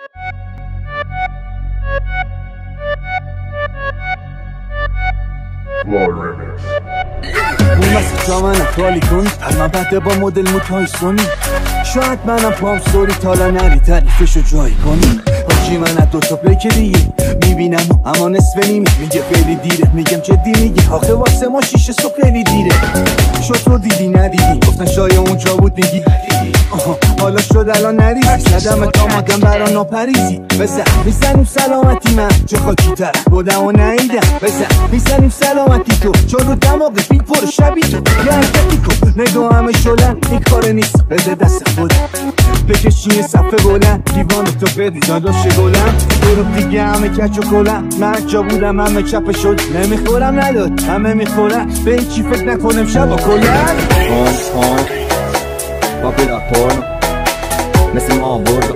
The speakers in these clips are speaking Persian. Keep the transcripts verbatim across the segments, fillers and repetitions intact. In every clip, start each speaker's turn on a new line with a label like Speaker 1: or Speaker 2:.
Speaker 1: اون مسیح تا منم خالی کنی من بده با مدل موتای سونی شاید منم پام سوری تالا نری تعریفشو جایی کنی باشی من از دوتا پیک دیگه میبینم اما نصف نیمی میگه خیلی دیره میگم جدی میگه آخه واسه ما شیشه صبح خیلی دیره شد تو دیدی ندیدی گفتن شاید اونجا بود میگی آها حالا شد الان نریزی ندمت آمادم برا ناپریزی بزن میزنیم سلامتی من چه خاکی تر بودم و نهیدم بزن میزنیم سلامتی تو چون رو دماغ فیل پر شبی تو یه حرکتی کن نگاه همه شلن این کار نیست بده دست خودم بکشین صفحه بلند دیوان تو بدی داداش گلم برو دیگه همه کچ و کلم من جا بودم همه چپ شد نمیخورم نداد همه میخورم به این چی فکر نکنم شب و کلم
Speaker 2: آن آن پاپیلار پورنو مثل ما بردو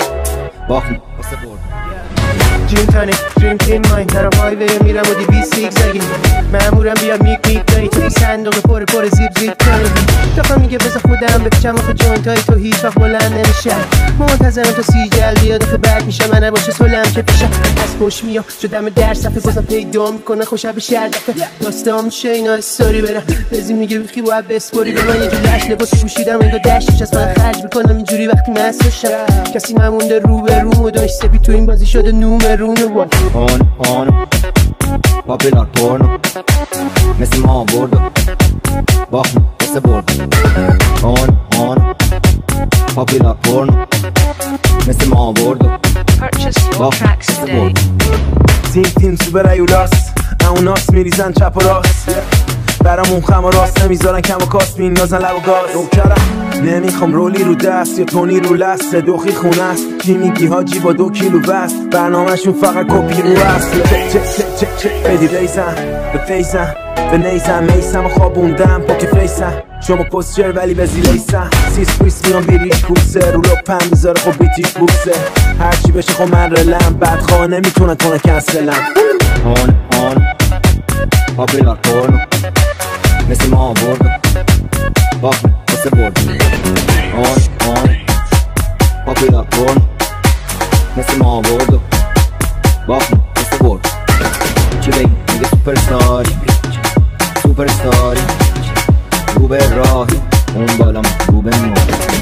Speaker 2: باخم واسه بردو
Speaker 3: جیم تانه دریم تین ماین دارم هایوی میرم و دی بی سیک زگین مامورم بیاد میک میک داری توی صندوق پر پر زیب زیب کنی دفعه میگه بذار خودم بپیچم آخه جوینت های تو هیچ وقت بلند نمیشه منتظرم تا سی جل بیاد دفعه بعد میشه من نباشه سلم که پیشم از پشت میام شدم در صفحه بازم پیدا میکنه خوشم به شهر دفعه داستان میشه اینا استوری برم بزی میگه بیخی باید بسپوری به من یه جور لش لباس پوشیدم انگار دشتش از من خرج میکنم اینجوری وقتی مست بشم کسی نمونده رو به رو و داشت سپی تو این بازی شده نومرونه
Speaker 2: آن آن پاپیلار پورنو مثل ما بردو باخم واسه بردو آن آن پاپیلار پورنو مثل ما بردو باخم واسه بردو
Speaker 4: تیم تیم سوبر ایولاس اوناس میریزن چپ و راست برامون خم و راست نمیذارن کم و کاست بین نازن لب و گاز نوکرم نمیخوام رولی رو دست یا تونی رو لست دوخی خونه است چی میگی حاجی با دو کیلو بست برنامهشون فقط کپی رو است چک چک چک چک بدی ریزم به فیزم به نیزم میسم و خوابوندم پاک فیسم شما پستچر ولی به زیلیسم سیس پویس میان بیریش کوسه رو لپم بذاره خب بیتیش بوسه هرچی بشه خب من رلم بدخواه نمیتونن تونه کنسلم
Speaker 2: آن آن پاپیلار پورنو مثل ما بردو باخم واسه بردو آن آن پاپیلار پورنو مثل ما بردو باخم واسه بردو چی بگی میگه سوپر ستاری سوپر ستاری رو به راهی اون بالا رو به نور